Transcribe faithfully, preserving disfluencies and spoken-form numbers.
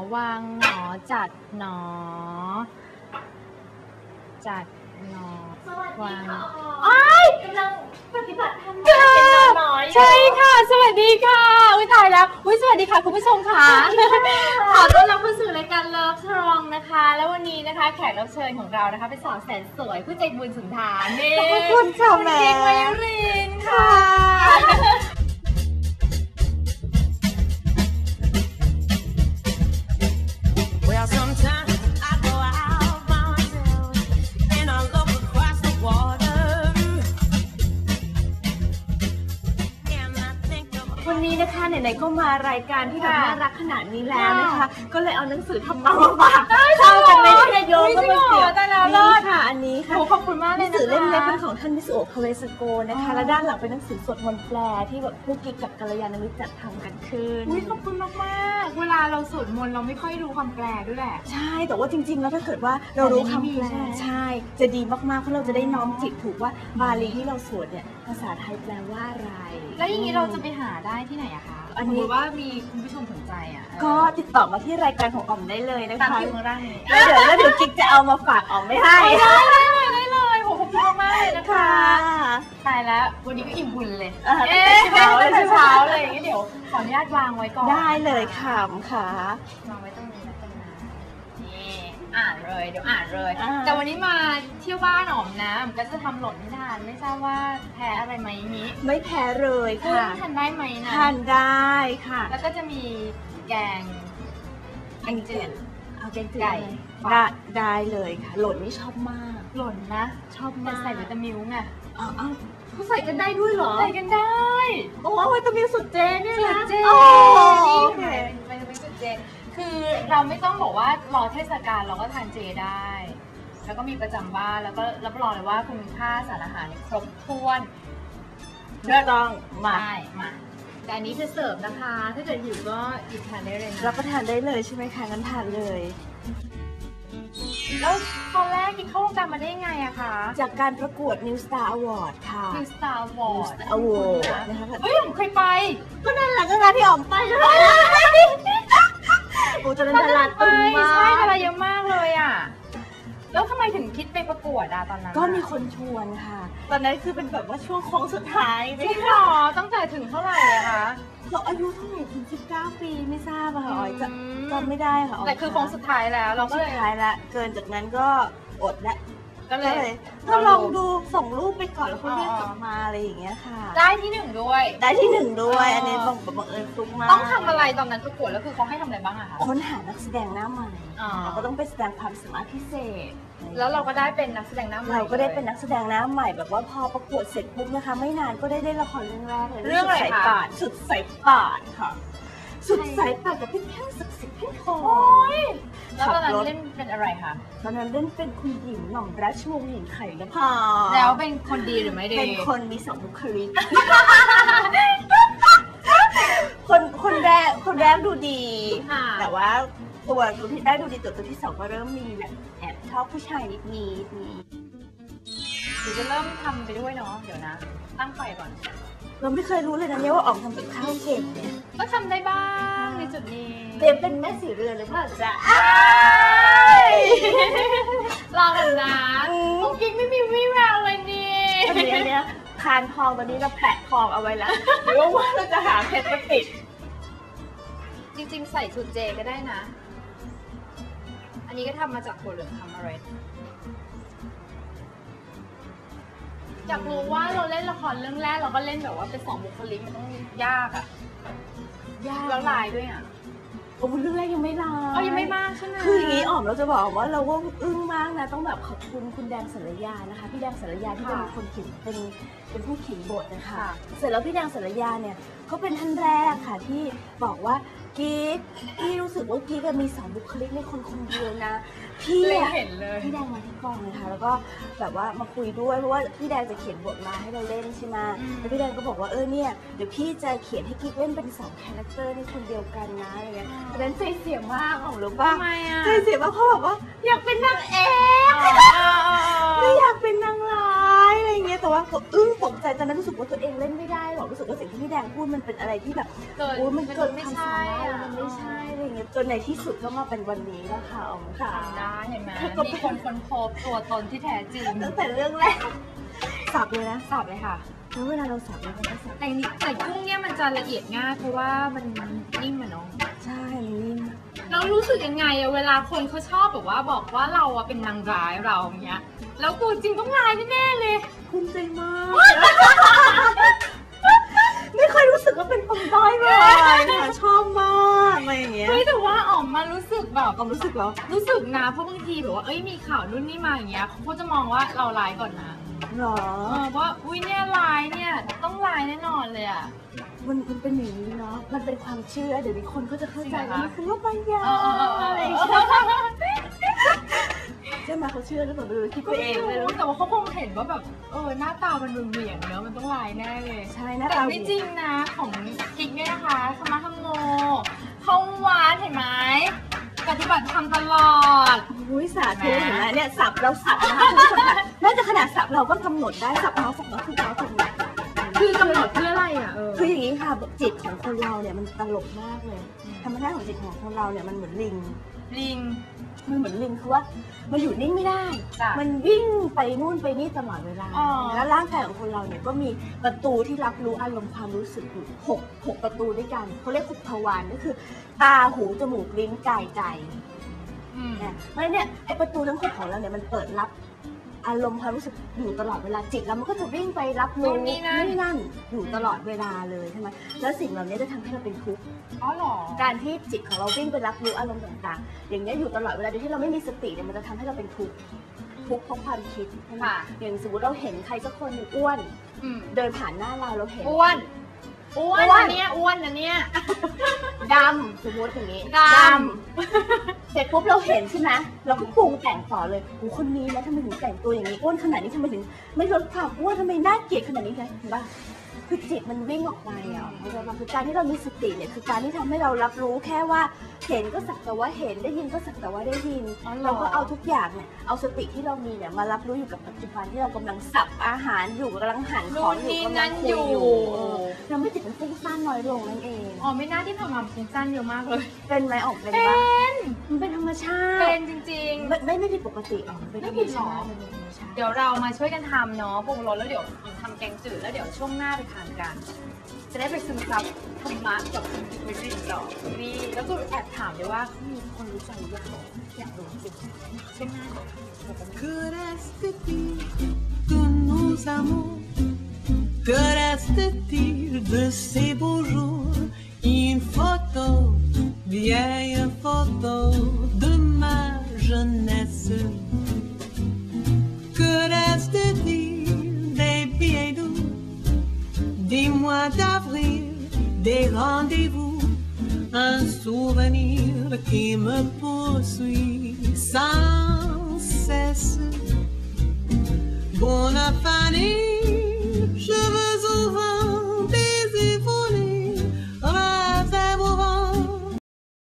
วางหนอจัดหนอจัดหนอวางอ้ายกำลังปฏิบัติธรรมเป็นนอนน้อยใช่ค่ะสวัสดีค่ะอุ้ยตายแล้วอุ้ยสวัสดีค่ะคุณผู้ชมค่ะขอต้อนรับเข้าสู่รายการเลิฟทรองนะคะแล้ววันนี้นะคะแขกรับเชิญของเรานะคะเป็นสาวแสนสวยผู้ใจบุญสุนทานนี่ขอบคุณค่ะแม่ไมรินค่ะวันนี้นะคะไหนๆก็มารายการที่แบบน่ารักขนาดนี้แล้วนะคะก็เลยเอาหนังสือธรรมะมาฝากเข้ากันไม่ได้โยมก็มาเกี่ยวนี่ค่ะอันนี้ค่ะขอบคุณมากเลยหนังสือเล่มนี้เป็นของท่านมิสุโอะ คาเวสโกนะคะและด้านหลังเป็นหนังสือสวดมนต์แปลที่แบบผู้กิ๊กกับกัลยาณมิตรจัดทำกันขึ้นขอบคุณมากๆเวลาเราสวดมนต์เราไม่ค่อยรู้คำแปลด้วยแหละใช่แต่ว่าจริงๆแล้วถ้าเกิดว่าเรารู้คำแปลใช่จะดีมากๆเพราะเราจะได้น้อมจิตถูกว่าบาลีที่เราสวดเนี่ยภาษาไทยแปลว่าอะไรแล้วอย่างนี้เราจะไปหาได้ที่ไหนอะคะอันนี้ว่ามีคุณผู้ชมสนใจอ่ะก็ติดต่อมาที่รายการของอ๋อมได้เลยนะคะตามที่ข้างล่างแล้วเดี๋ยวแล้วเดี๋ยวกิ๊กจะเอามาฝากอ๋อมไม่ให้ได้เลยได้เลยขอบคุณมากเลยนะคะตายแล้ววันนี้ก็อิ่มบุญเลยเอ๊ะเช้าเลยเช้าเลยงั้นเดี๋ยวขออนุญาตวางไว้ก่อนได้เลยค่ะค่ะวางไว้ตรงนี้แล้วกันนะนี่อ่านเลยเดี๋ยวอ่านเลยแต่วันนี้มาเที่ยวบ้านอ๋อมนะอ๋อมก็จะทำหล่นให้ทานไม่ทราบว่าแพ้อะไรไหมนี้ไม่แพ้เลยค่ะทานได้ไหมนะทานได้ค่ะแล้วก็จะมีแกงแกงจืดเอาแกงจืดไก่ได้ได้เลยค่ะหล่นนี่ชอบมากหล่นนะชอบมากใส่วิตามินไงอ๋อเขาใส่กันได้ด้วยเหรอใส่กันได้โอ้วิตามินสุดเจเนี่ยนะสุดเจนี่ค่ะวิตามินสุดเจคือเราไม่ต้องบอกว่ารอเทศกาลเราก็ทานเจได้แล้วก็มีประจำบ้านแล้วก็รับรองเลยว่าคุณค่าสารอาหารครบถ้วนเพื่อต้องมามาแต่อันนี้จะเสิร์ฟนะคะถ้าเกิดหิวก็หยิบทานได้เลยรับประทานได้เลยใช่ไหมคะงั้นทานเลยแล้วตอนแรกกินเข้าวงการมาได้ไงอะคะจากการประกวด New Star Award ค่ะ New Star Award Award นะคะเฮ้ยผมเคยไปก็นั่นแหละก็งานที่อ๋อมไปใช่ไหมโอ้ตอนนั้นดาราตึงมากใช่ดาราเยอะมากเลยอะแล้วทำไมถึงคิดไปประกวดอะตอนนั้นก็มีคนชวนค่ะตอนนั้นคือเป็นแบบว่าช่วงโค้งสุดท้ายจริงเหรอตั้งแต่ถึงเท่าไหร่อะคะเราอายุเท่าไหร่ถึงสิบเก้าปีไม่ทราบอะค่ะอ๋อยจะจำไม่ได้ค่ะแต่คือโค้งสุดท้ายแล้วเราก็เลยสุดท้ายละเกินจากนั้นก็อดละก็เลยก็ลองดูส่งรูปไปก่อนแล้วก็เรียกกลับมาอะไรอย่างเงี้ยค่ะได้ที่หนึ่งด้วยได้ที่หนึ่งด้วยอันนี้บังบังเอิญฟลุ๊กมากต้องทำอะไรตอนนั้นประกวดแล้วคือเขาให้ทำอะไรบ้างอะคะค้นหานักแสดงหน้าใหม่เราก็ต้องไปแสดงความสามารถพิเศษแล้วเราก็ได้เป็นนักแสดงหน้าใหม่เราก็ได้เป็นนักแสดงหน้าใหม่แบบว่าพอประกวดเสร็จปุ๊บนะคะไม่นานก็ได้เล่นละครเรื่องแรกเลยเรื่องอะไรคะสุดสายป่านค่ะสุดสายป่านกับพี่แท่งศักดิ์สิทธิ์พี่ทองแล้วตอนนั้นเล่นเป็นอะไรคะตอนนั้นเล่นเป็นคุณหญิงหม่อมราชวงศ์หญิงไข่นภาแล้วเป็นคนดีหรือไม่ดีเป็นคนมีสองบุคลิกคนคนแรกคนแรกดูดีแต่ว่าตัวตัวที่ได้ดูดีตัวตัวที่สองก็เริ่มมีแบบแอบชอบผู้ชายนิดนิดนี้เดี๋ยวจะเริ่มทำไปด้วยเนาะเดี๋ยวนะตั้งไฟก่อนเราไม่เคยรู้เลยนะเนี่ยว่าออกทำกับข้าวเก่งเนี่ยก็ทำได้บ้างในจุดนี้เตรียมเป็นแม่สีเรือนเลยเปล่าจ๊ะลองกันนะกุ๊กกิ๊กไม่มีวี่แววเลยนี่ตอนนี้อันเนี้ยคานทองตอนนี้เราแปะทองเอาไว้แล้วหรือว่าเราจะหาเพชรมาติดจริงๆใส่ชุดเจก็ได้นะอันนี้ก็ทำมาจากถั่วเหลืองทำอะไรอยากรู้ว่าเราเล่นละครเรื่องแรกเราก็เล่นแบบว่าเป็นสองบุคลิกมันต้องยากอะยากแล้วลายด้วยอะโอ้เรื่องแรกยังไม่ลายอ๋อยังไม่มากใช่ไหมคืออย่างนี้อ๋อมเราจะบอกว่าเราก็อึ้งมากนะต้องแบบขอบคุณคุณแดงสารยานะคะพี่แดงสารยาที่เป็นคนเขียนเป็นเป็นผู้เขียนบทนะคะเสร็จแล้วพี่แดงสารยาเนี่ยเขาเป็นท่านแรกค่ะที่บอกว่ากิ๊กพี่รู้สึกว่ากิ๊กมีสองบุคลิกในคนคนเดียวนะพี่เห็นเลยพี่แดงมาที่กองเลยค่ะแล้วก็แบบว่ามาคุยด้วยเพราะว่าพี่แดงจะเขียนบทมาให้เราเล่นใช่ไหมแล้วพี่แดงก็บอกว่าเออเนี่ยเดี๋ยวพี่จะเขียนให้กิ๊กเล่นเป็นสองคาแรคเตอร์ในคนเดียวกันนะอะไรเงี้ยแต่นั้นใจเสียมากของรู้ป่ะใจเสียมากเพราะแบบว่าอยากเป็นนางเอกไม่อยากเป็นนางร้ายอะไรเงี้ยแต่ะว่าเขาอึ้งตกใจตอนนั้นรู้สึกว่าตัวเองเล่นไม่ได้หรอกรู้สึกว่าสิ่งที่พี่แดงพูดมันเป็นอะไรที่แบบโอ้มันเกินความสามารถมันไม่ใช่อะไรเงี้ยจนในที่สุดก็มาเป็นวันนี้แล้วค่ะอ๋อค่ะได้เห็นไหมมีคนค้นพบตัวตนที่แท้จริงตั้งแต่เรื่องแรกสับเลยนะสับเลยค่ะแล้วเวลาเราสับเราก็สับแต่แต่กุ้งเนี่ยมันจะละเอียดง่ายเพราะว่ามันนิ่มอะเนาะใช่นิ่มเรารู้สึกยังไงอะเวลาคนเขาชอบแบบว่าบอกว่าเราอะเป็นนางร้ายเราเนี้ยแล้วตัวจริงต้องร้ายแน่ๆเลยภูมิใจมากไม่เคยรู้สึกว่าเป็นคนด้อยเลยค่ะชอบมากอะไรอย่างเงี้ยเฮ้ยแต่ว่าออกมารู้สึกแบบออกรู้สึกเหรอรู้สึกนะเพราะบางทีแบบว่าเอ้ยมีข่าวนู่นนี่มาอย่างเงี้ยเขาจะมองว่าเราร้ายก่อนนะหรอเออว่าอุ้ยเนี่ยลายเนี่ยต้องลายแน่นอนเลยอ่ะมันมันเป็นอย่างนี้เนาะมันเป็นความเชื่อเดี๋ยวนี้คนก็จะเข้าใจว่ามันคือว่าปัญญาอะไรใช่ใช่ไหมเขาเชื่อหรือเปล่าไม่รู้คิดไปเองไม่รู้แต่ว่าเขาคงเห็นว่าแบบเออหน้าตามันเหวี่ยงเนอะมันต้องลายแน่เลยใช่หน้าตาแต่ไม่จริงนะของกิ๊กเนี่ยนะคะธรรมะธรรมโมเขาหวานเห็นไหมปฏิบัติธรรมตลอดอุ้ยสาธุเห็นไหมเนี่ยสับเราสับนะคะทุกคนน่าจะขนาดสับเราก็กำหนดได้สับเท้าสับเท้าคือเท้าตรงไหนคือกำหนดเพื่ออะไรอ่ะคืออย่างนี้ค่ะจิตของคนเราเนี่ยมันตลกมากเลยธรรมชาติของจิตของคนเราเนี่ยมันเหมือนลิงลิงมันเหมือนลิงคือว่ามันอยู่นิ่งไม่ได้มันวิ่งไปนู่นไปนี่ตลอดเวลาแล้วร่างกายของคนเราเนี่ยก็มีประตูที่รับรู้อารมณ์ความรู้สึกอยู่หกหกประตูด้วยกันเขาเรียกหกทวารก็คือตาหูจมูกลิ้นกายใจเพราะฉะนั้นเนี่ยไอประตูทั้งหกของเราเนี่ยมันเปิดรับอารมณ์ความรู้สึกอยู่ตลอดเวลาจิตแล้วมันก็จะวิ่งไปรับรู้นี่นั่นอยู่ตลอดเวลาเลยใช่ไหมแล้วสิ่งเหล่านี้จะทำให้เราเป็นทุกข์อ๋อหรอการที่จิตของเราวิ่งไปรับรู้อารมณ์ต่างๆอย่างนี้อยู่ตลอดเวลาโดยที่เราไม่มีสติเนี่ยมันจะทำให้เราเป็นทุกข์ทุกข์เพราะความคิดใช่ไหมอย่างสมมติเราเห็นใครสักคนอ้วนเดินผ่านหน้าเราเราเห็นอ้วนอ้วนอันเนี้ยอ้วนอันเนี้ยดำสมมติอย่างนี้ดำเสร็จปุ๊บเราเห็นใช่ไหมเราก็ปรุงแต่งต่อเลยโอ้คนนี้นะทำไมถึงแต่งตัวอย่างนี้อ้วนขนาดนี้ทำไมถึงไม่ลดความอ้วนทำไมน่าเกลียดขนาดนี้ไงเห็นป่ะคือจิตมันวิ่งออกไปอ่ะคือการที่เรามีสติเนี่ยคือการที่ทำให้เรารับรู้แค่ว่าเห็นก็สักแต่ว่าเห็นได้ยินก็สักแต่ว่าได้ยินเราก็เอาทุกอย่างเนี่ยเอาสติที่เรามีเนี่ยมารับรู้อยู่กับปัจจุบันที่เรากำลังสับอาหารอยู่กำลังหั่นของอยู่กำลังคุยอยู่ทำให้จิตมันฟุ้งซ่านน้อยลงนั่นเองอ๋อไม่น่าที่ทำมาฟุ้งซ่านเยอะมากเลยเป็นไหมออกเป็นปะมันเป็นธรรมชาติเป็นจริงๆไม่ไม่ไม่ผิดปกติอ๋อไม่ผิดหรอเดี๋ยวเรามาช่วยกันทำเนาะปรุงรสแล้วเดี๋ยวทำแกงจืดแล้วเดี๋ยวช่วงหน้าไปทานกันจะได้ไปซึมซับธรรมะกับวิริยะต่อนี่แล้วก็แอบถามเลยว่ามีคนรู้ใจอยากอยากรู้จริงช่วงหน้า Que reste-t-il de nos amours Que reste-t-il de ces beaux jours Une photo, vieille photo de ma jeunesse Que reste-t-il des billets doux Des mois d'avril, des rendez-vous, un souvenir qui me poursuit sans cesse. Buona Fanny